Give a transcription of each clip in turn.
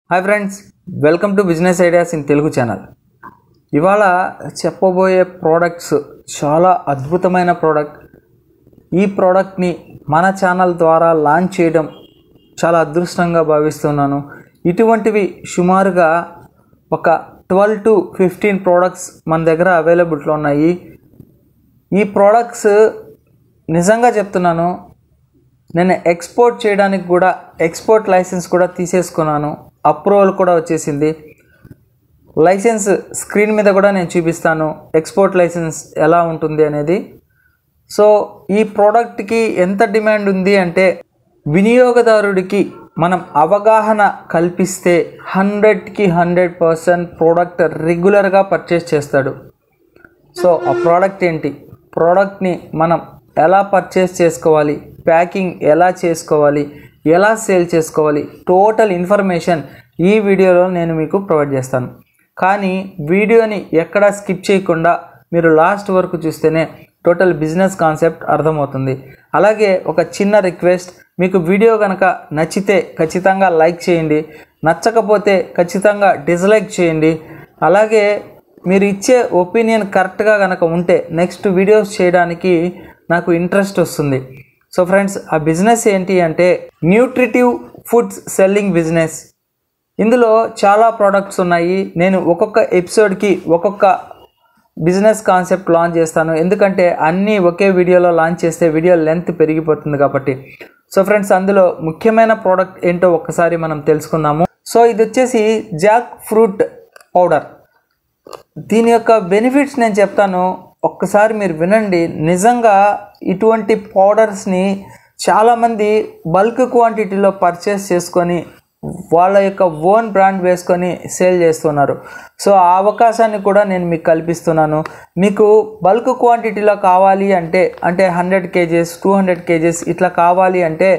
Hi friends, welcome to business ideas in Telugu channel. ఇవాళ చెప్పబోయే products చాలా అద్భుతమైన ప్రోడక్ట్. ఈ ప్రోడక్ట్ని మన ఛానల్ ద్వారా లాంచ్ చేయడం చాలా అదృష్టంగా భావిస్తున్నాను. ఇటువంటివి సుమారుగా ఒక 12 to 15 ప్రోడక్ట్స్ మన దగ్గర అవైలబుల్లో ఉన్నాయి. ఈ ప్రోడక్ట్స్ నిజంగా చెప్తున్నాను, నేను ఎక్స్పోర్ట్ చేయడానికి కూడా ఎక్స్పోర్ట్ లైసెన్స్ కూడా తీసేసుకున్నాను. అప్రూవల్ కూడా వచ్చేసింది. లైసెన్స్ స్క్రీన్ మీద కూడా నేను చూపిస్తాను, ఎక్స్పోర్ట్ లైసెన్స్ ఎలా ఉంటుంది అనేది. సో ఈ ప్రోడక్ట్కి ఎంత డిమాండ్ ఉంది అంటే, వినియోగదారుడికి మనం అవగాహన కల్పిస్తే 100కి 100% ప్రోడక్ట్ రెగ్యులర్గా పర్చేస్ చేస్తాడు. సో ఆ ప్రోడక్ట్ ఏంటి, ప్రోడక్ట్ని మనం ఎలా పర్చేస్ చేసుకోవాలి, ప్యాకింగ్ ఎలా చేసుకోవాలి, ఎలా సేల్ చేసుకోవాలి, టోటల్ ఇన్ఫర్మేషన్ ఈ వీడియోలో నేను మీకు ప్రొవైడ్ చేస్తాను. కానీ వీడియోని ఎక్కడా స్కిప్ చేయకుండా మీరు లాస్ట్ వరకు చూస్తేనే టోటల్ బిజినెస్ కాన్సెప్ట్ అర్థమవుతుంది. అలాగే ఒక చిన్న రిక్వెస్ట్, మీకు వీడియో కనుక నచ్చితే ఖచ్చితంగా లైక్ చేయండి, నచ్చకపోతే ఖచ్చితంగా డిస్లైక్ చేయండి. అలాగే మీరు ఇచ్చే ఒపీనియన్ కరెక్ట్గా కనుక ఉంటే నెక్స్ట్ వీడియోస్ చేయడానికి నాకు ఇంట్రెస్ట్ వస్తుంది. సో ఫ్రెండ్స్, ఆ బిజినెస్ ఏంటి అంటే న్యూట్రిటివ్ ఫుడ్స్ సెల్లింగ్ బిజినెస్. ఇందులో చాలా ప్రోడక్ట్స్ ఉన్నాయి. నేను ఒక్కొక్క ఎపిసోడ్కి ఒక్కొక్క బిజినెస్ కాన్సెప్ట్ లాంచ్ చేస్తాను, ఎందుకంటే అన్నీ ఒకే వీడియోలో లాంచ్ చేస్తే వీడియో లెంత్ పెరిగిపోతుంది కాబట్టి. సో ఫ్రెండ్స్, అందులో ముఖ్యమైన ప్రోడక్ట్ ఏంటో ఒక్కసారి మనం తెలుసుకుందాము. సో ఇది వచ్చేసి జాక్ ఫ్రూట్ పౌడర్. దీని యొక్క బెనిఫిట్స్ నేను చెప్తాను, ఒక్కసారి మీరు వినండి. నిజంగా ఇటువంటి పౌడర్స్ని చాలామంది బల్క్ క్వాంటిటీలో పర్చేస్ చేసుకొని వాళ్ళ యొక్క ఓన్ బ్రాండ్ వేసుకొని సేల్ చేస్తున్నారు. సో ఆ అవకాశాన్ని కూడా నేను మీకు కల్పిస్తున్నాను. మీకు బల్క్ క్వాంటిటీలో కావాలి అంటే 100 kgs 200 kgs ఇట్లా కావాలి అంటే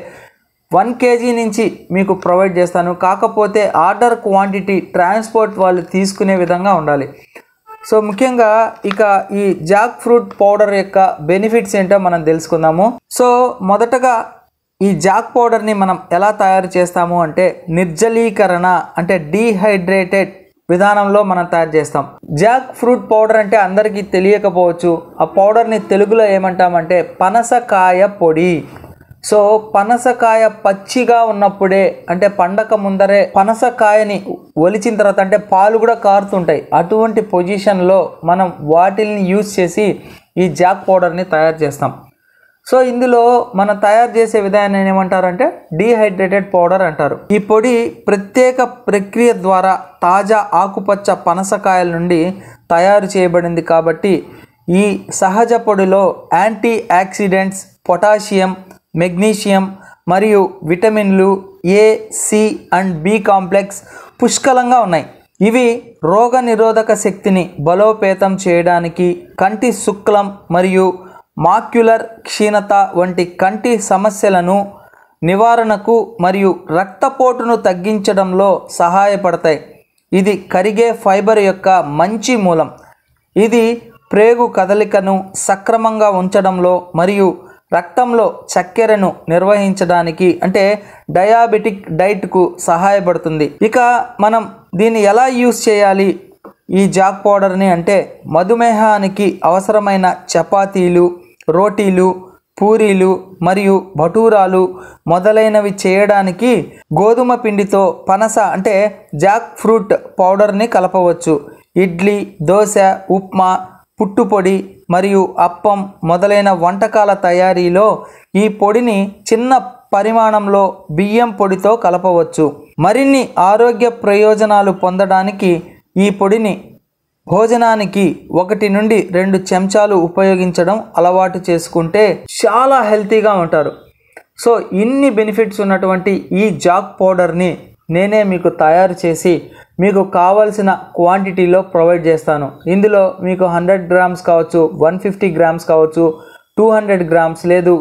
1 kg నుంచి మీకు ప్రొవైడ్ చేస్తాను. కాకపోతే ఆర్డర్ క్వాంటిటీ ట్రాన్స్పోర్ట్ వాళ్ళు తీసుకునే విధంగా ఉండాలి. సో ముఖ్యంగా ఇక ఈ జాక్ ఫ్రూట్ పౌడర్ యొక్క బెనిఫిట్స్ ఏంటో మనం తెలుసుకుందాము. సో మొదటగా ఈ జాక్ పౌడర్ని మనం ఎలా తయారు చేస్తాము అంటే, నిర్జలీకరణ అంటే డీహైడ్రేటెడ్ విధానంలో మనం తయారు చేస్తాం. జాక్ ఫ్రూట్ పౌడర్ అంటే అందరికీ తెలియకపోవచ్చు. ఆ పౌడర్ని తెలుగులో ఏమంటామంటే పనసకాయ పొడి. సో పనసకాయ పచ్చిగా ఉన్నప్పుడే, అంటే పండక ముందరే పనసకాయని ఒలిచిన తర్వాత అంటే పాలు కూడా కారుతుంటాయి, అటువంటి పొజిషన్లో మనం వాటిల్ని యూజ్ చేసి ఈ జాక్ పౌడర్ని తయారు చేస్తాం. సో ఇందులో మనం తయారు చేసే విధానం ఏమంటారంటే డీహైడ్రేటెడ్ పౌడర్ అంటారు. ఈ పొడి ప్రత్యేక ప్రక్రియ ద్వారా తాజా ఆకుపచ్చ పనసకాయల నుండి తయారు చేయబడింది కాబట్టి ఈ సహజ పొడిలో యాంటీ ఆక్సిడెంట్స్, పొటాషియం, మెగ్నీషియం మరియు విటమిన్లు A, C and B complex పుష్కలంగా ఉన్నాయి. ఇవి రోగ నిరోధక శక్తిని బలోపేతం చేయడానికి, కంటి శుక్లం మరియు మాక్యులర్ క్షీణత వంటి కంటి సమస్యలను నివారణకు మరియు రక్తపోటును తగ్గించడంలో సహాయపడతాయి. ఇది కరిగే ఫైబర్ యొక్క మంచి మూలం. ఇది ప్రేగు కదలికను సక్రమంగా ఉంచడంలో మరియు రక్తంలో చక్కెరను నిర్వహించడానికి అంటే డయాబెటిక్ డైట్కు సహాయపడుతుంది. ఇక మనం దీన్ని ఎలా యూస్ చేయాలి ఈ జాక్ పౌడర్ని అంటే, మధుమేహానికి అవసరమైన చపాతీలు, రోటీలు, పూరీలు మరియు భటూరాలు మొదలైనవి చేయడానికి గోధుమ పిండితో పనస అంటే జాక్ ఫ్రూట్ పౌడర్ని కలపవచ్చు. ఇడ్లీ, దోశ, ఉప్మా, పుట్టుపొడి మరియు అప్పం మొదలైన వంటకాల తయారీలో ఈ పొడిని చిన్న పరిమాణంలో బియ్యం పొడితో కలపవచ్చు. మరిన్ని ఆరోగ్య ప్రయోజనాలు పొందడానికి ఈ పొడిని భోజనానికి 1 నుండి 2 చెంచాలు ఉపయోగించడం అలవాటు చేసుకుంటే చాలా హెల్తీగా ఉంటారు. సో ఇన్ని బెనిఫిట్స్ ఉన్నటువంటి ఈ జాక్ పౌడర్ని నేనే మీకు తయారు చేసి మీకు కావలసిన క్వాంటిటీలో ప్రొవైడ్ చేస్తాను. ఇందులో మీకు 100 grams కావచ్చు, 150 grams కావచ్చు, 200 grams లేదు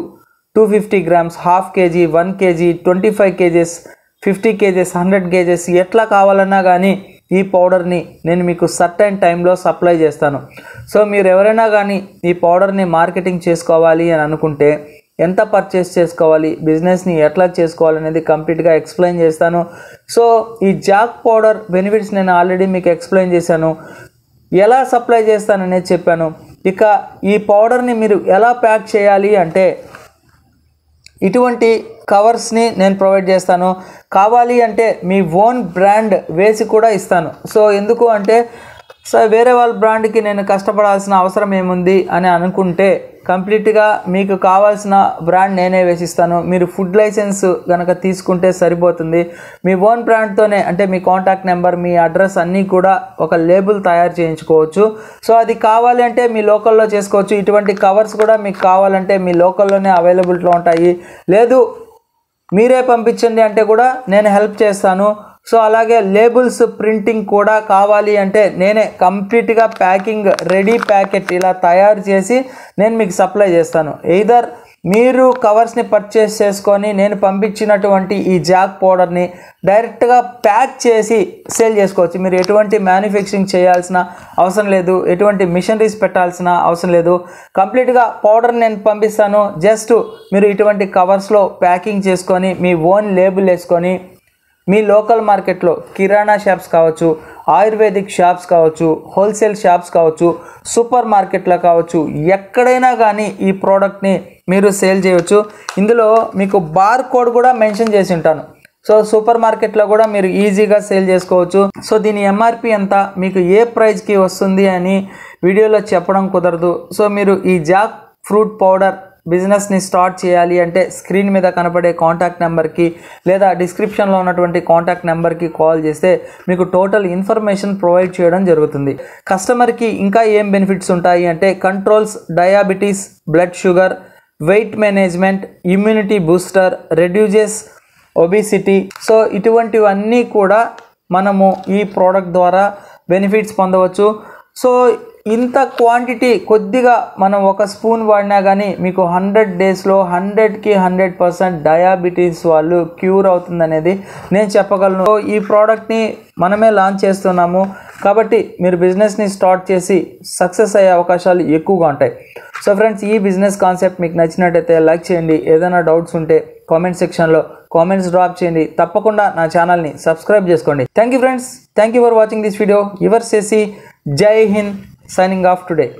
250 grams, ½ kg, 1 kg, 25 kgs, 50 kgs, 100 kgs ఎట్లా కావాలన్నా కానీ ఈ పౌడర్ని నేను మీకు సర్టైన్ టైంలో సప్లై చేస్తాను. సో మీరు ఎవరైనా కానీ ఈ పౌడర్ని మార్కెటింగ్ చేసుకోవాలి అని అనుకుంటే ఎంత పర్చేస్ చేసుకోవాలి, బిజినెస్ని ఎట్లా చేసుకోవాలనేది కంప్లీట్గా ఎక్స్ప్లెయిన్ చేస్తాను. సో ఈ జాక్ పౌడర్ బెనిఫిట్స్ నేను ఆల్రెడీ మీకు ఎక్స్ప్లెయిన్ చేశాను, ఎలా సప్లై చేస్తాననేది చెప్పాను. ఇక ఈ పౌడర్ని మీరు ఎలా ప్యాక్ చేయాలి అంటే ఇటువంటి కవర్స్ని నేను ప్రొవైడ్ చేస్తాను. కావాలి అంటే మీ ఓన్ బ్రాండ్ వేసి కూడా ఇస్తాను. సో ఎందుకు అంటే వేరే వాళ్ళ బ్రాండ్కి నేను కష్టపడాల్సిన అవసరం ఏముంది అని అనుకుంటే కంప్లీట్గా మీకు కావాల్సిన బ్రాండ్ నేనే వేసిస్తాను. మీరు ఫుడ్ లైసెన్స్ కనుక తీసుకుంటే సరిపోతుంది. మీ ఓన్ బ్రాండ్తోనే అంటే మీ కాంటాక్ట్ నెంబర్, మీ అడ్రస్ అన్నీ కూడా ఒక లేబుల్ తయారు చేయించుకోవచ్చు. సో అది కావాలి అంటే మీ లోకల్లో చేసుకోవచ్చు. ఇటువంటి కవర్స్ కూడా మీకు కావాలంటే మీ లోకల్లోనే అవైలబిలిటీలో ఉంటాయి. లేదు మీరే పంపించండి అంటే కూడా నేను హెల్ప్ చేస్తాను. సో అలాగే లేబుల్స్ ప్రింటింగ్ కూడా కావాలి అంటే నేనే కంప్లీట్గా ప్యాకింగ్ రెడీ ప్యాకెట్ ఇలా తయారు చేసి నేను మీకు సప్లై చేస్తాను. ఎయిదర్ మీరు కవర్స్ని పర్చేస్ చేసుకొని నేను పంపించినటువంటి ఈ జాక్ పౌడర్ని డైరెక్ట్గా ప్యాక్ చేసి సేల్ చేసుకోవచ్చు. మీరు ఎటువంటి మ్యానుఫ్యాక్చరింగ్ చేయాల్సిన అవసరం లేదు, ఎటువంటి మిషనరీస్ పెట్టాల్సిన అవసరం లేదు. కంప్లీట్గా పౌడర్ నేను పంపిస్తాను. జస్ట్ మీరు ఇటువంటి కవర్స్లో ప్యాకింగ్ చేసుకొని మీ ఓన్ లేబుల్ వేసుకొని మీ లోకల్ మార్కెట్లో కిరాణా షాప్స్ కావచ్చు, ఆయుర్వేదిక్ షాప్స్ కావచ్చు, హోల్సేల్ షాప్స్ కావచ్చు, సూపర్ మార్కెట్లో కావచ్చు, ఎక్కడైనా కానీ ఈ ప్రోడక్ట్ని మీరు సేల్ చేయవచ్చు. ఇందులో మీకు బార్ కోడ్ కూడా మెన్షన్ చేసి ఉంటాను. సో సూపర్ మార్కెట్లో కూడా మీరు ఈజీగా సేల్ చేసుకోవచ్చు. సో దీని ఎంఆర్పి ఎంత, మీకు ఏ ప్రైస్కి వస్తుంది అని వీడియోలో చెప్పడం కుదరదు. సో మీరు ఈ జాక్ ఫ్రూట్ పౌడర్ బిజినెస్ని స్టార్ట్ చేయాలి అంటే స్క్రీన్ మీద కనపడే కాంటాక్ట్ నెంబర్కి లేదా డిస్క్రిప్షన్లో ఉన్నటువంటి కాంటాక్ట్ నెంబర్కి కాల్ చేస్తే మీకు టోటల్ ఇన్ఫర్మేషన్ ప్రొవైడ్ చేయడం జరుగుతుంది. కస్టమర్కి ఇంకా ఏం బెనిఫిట్స్ ఉంటాయి అంటే controls diabetes, blood sugar, weight management, immunity booster, reduces obesity. So ఇటువంటివన్నీ కూడా మనము ఈ ప్రోడక్ట్ ద్వారా బెనిఫిట్స్ పొందవచ్చు. సో ఇంత క్వాంటిటీ కొద్దిగా మనం ఒక స్పూన్ వాడినా కానీ మీకు 100 డేస్లో 100కి 100% డయాబెటీస్ వాళ్ళు క్యూర్ అవుతుందనేది నేను చెప్పగలను. సో ఈ ప్రోడక్ట్ని మనమే లాంచ్ చేస్తున్నాము కాబట్టి మీరు బిజినెస్ని స్టార్ట్ చేసి సక్సెస్ అయ్యే అవకాశాలు ఎక్కువగా ఉంటాయి. సో ఫ్రెండ్స్, ఈ బిజినెస్ కాన్సెప్ట్ మీకు నచ్చినట్టయితే లైక్ చేయండి. ఏదైనా డౌట్స్ ఉంటే కామెంట్ సెక్షన్లో కామెంట్స్ డ్రాప్ చేయండి. తప్పకుండా నా ఛానల్ని సబ్స్క్రైబ్ చేసుకోండి. Thank you friends, thank you for watching this video. Your Shashi, Jai Hind, signing off today.